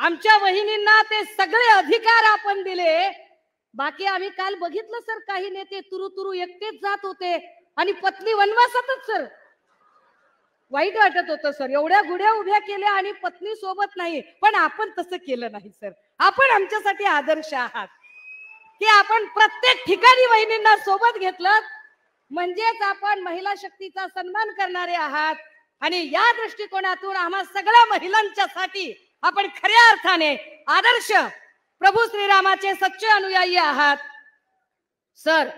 आमच्या वहिनींना ते सगळे अधिकार आपण दिले. बाकी आम्ही काल बघितलं सर, काही नेते तुरु तुरु एकटेच जात होते आणि पत्नी वनवासातच. सर वाईट वाटत होतं सर, एवढ्या गुढ्या उभ्या केल्या आणि पत्नी सोबत नाही. पण आपण तसं केलं नाही सर. आपण आमच्यासाठी आदर्श आहात की आपण प्रत्येक ठिकाणी वहिनींना सोबत घेतलं, म्हणजेच आपण महिला शक्तीचा सन्मान करणारे आहात. आणि या दृष्टिकोनातून आम्हा सगळ्या महिलांच्यासाठी आपण खऱ्या अर्थाने आदर्श प्रभू श्रीरामाचे सच्चे अनुयायी आहात. सर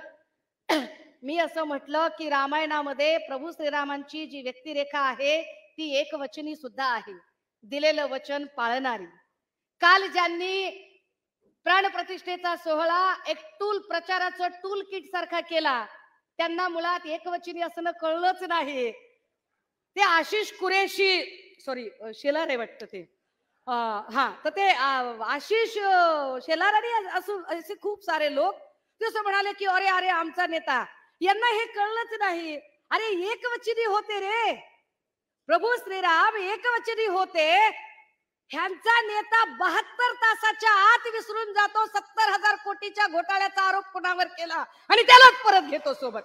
मी असं म्हटलं की रामायणामध्ये प्रभू श्रीरामांची जी व्यक्तिरेखा आहे ती एकवचनी सुद्धा आहे, दिलेलं वचन पाळणारी. काल ज्यांनी प्राणप्रतिष्ठेचा सोहळा एक टूल प्रचाराचं टूल किट सारखा केला, त्यांना मुळात एकवचनी असणं कळलंच नाही. ते आशिष कुरेशी, सॉरी शेलार आहे वाटतं ते, हा, तर ते आशिष शेलार आणि असे खूप सारे लोक ते असं म्हणाले की अरे अरे आमचा नेता, यांना हे कळलंच नाही. अरे एकवचनी होते रे, प्रभू श्रीराम एकवचनी होते. ह्यांचा नेता 72 तासाच्या आत विसरून जातो 70,000 कोटीच्या घोटाळ्याचा आरोप कोणावर केला आणि त्यालाच परत घेतो सोबत.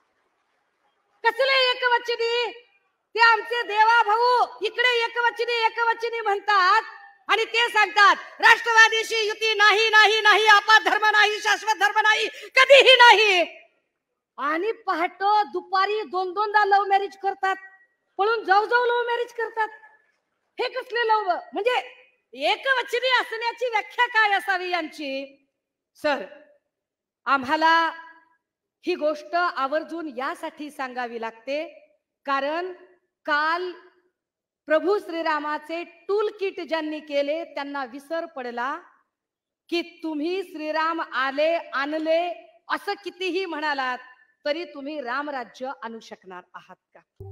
कसले एकवचनी? ते आमचे देवा भाऊ इकडे एकवचनी एकवचनी म्हणतात आणि ते सांगतात राष्ट्रवादीशी युती नाही नाही नाही, आपात धर्म नाही, शाश्वत धर्म नाही, कधीही नाही. आणि पहाट दुपारी 2-2दा लव्ह मॅरेज करतात, पळून जाऊ जाऊ लव्ह मॅरेज करतात. हे कसले लव्ह? म्हणजे एकवचनी असण्याची व्याख्या काय असावी यांची? सर आम्हाला ही गोष्ट आवर्जून यासाठी सांगावी लागते कारण काल प्रभू श्रीरामाचे टूल किट ज्यांनी केले त्यांना विसर पडला की तुम्ही श्रीराम आले आणले असं कितीही म्हणालात तरी तुम्ही रामराज्य आणू शकणार आहात का?